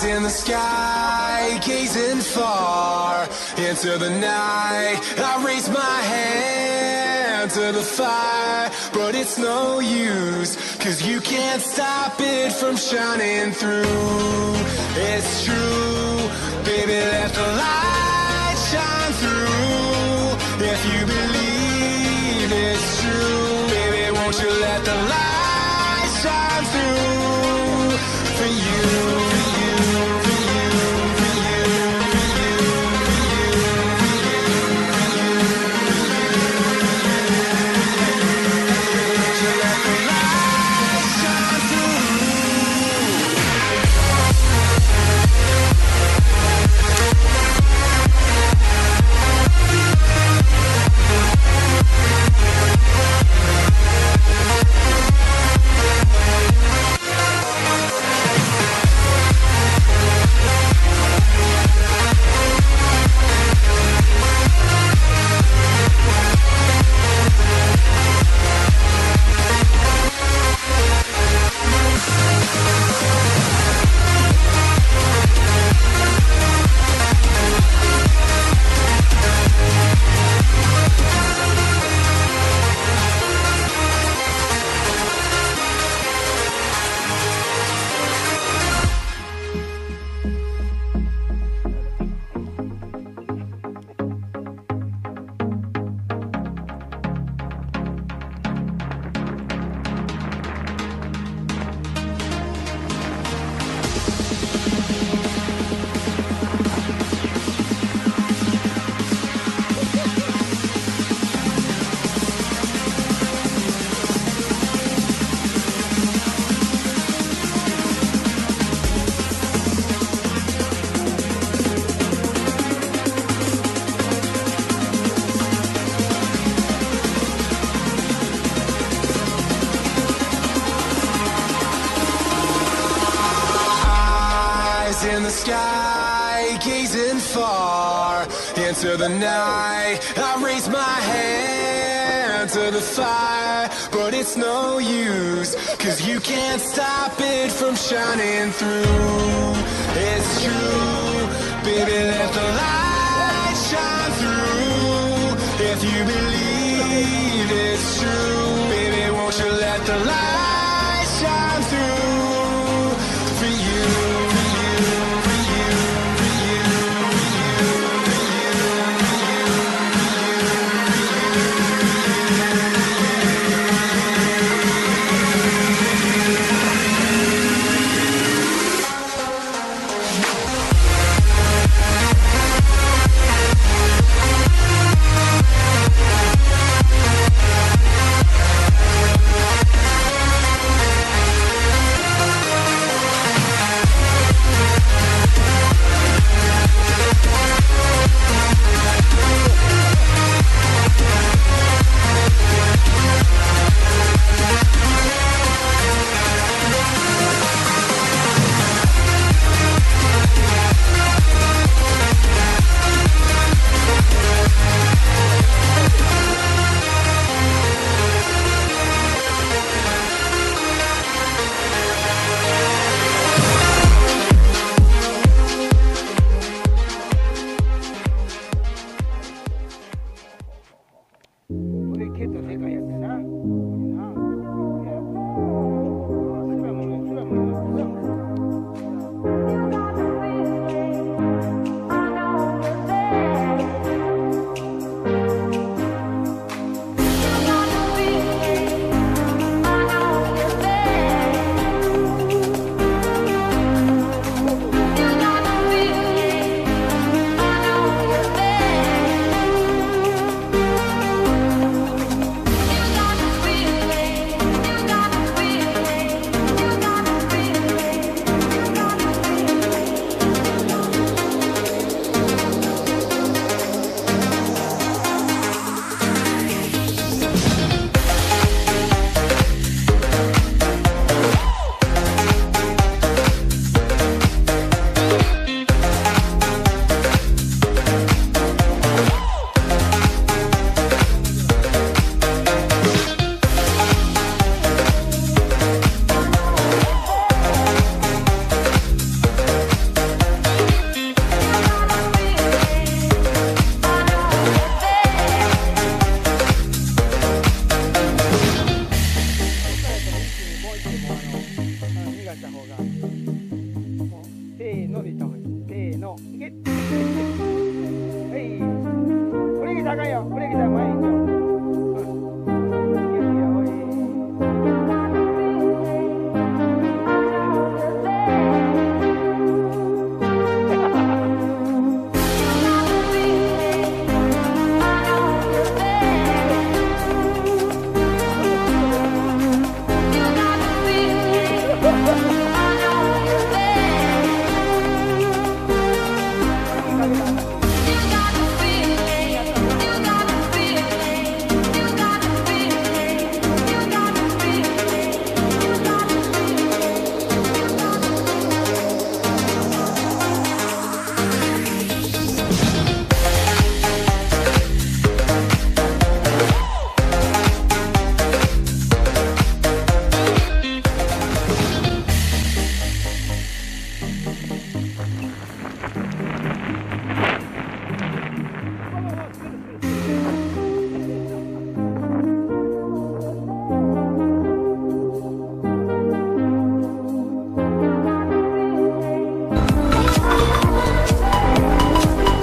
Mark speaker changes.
Speaker 1: In the sky, gazing far into the night, I raise my hand to the fire, but it's no use, 'cause you can't stop it from shining through. It's true, baby, let the light shine through. If you believe it's true, baby, won't you let the light shine through for you. In the sky, gazing far into the night, I raise my hand to the fire, but it's no use, 'cause you can't stop it from shining through. It's true, baby, let the light shine through. If you believe it's true, baby, won't you let the light shine through for you.
Speaker 2: かした方が、もうせーので言った方がいい。せーの、いけ。はい。ブレーキ高いよ。ブレーキ高い。前行くよ。うん。いけるよ。おい。Ha ha ha!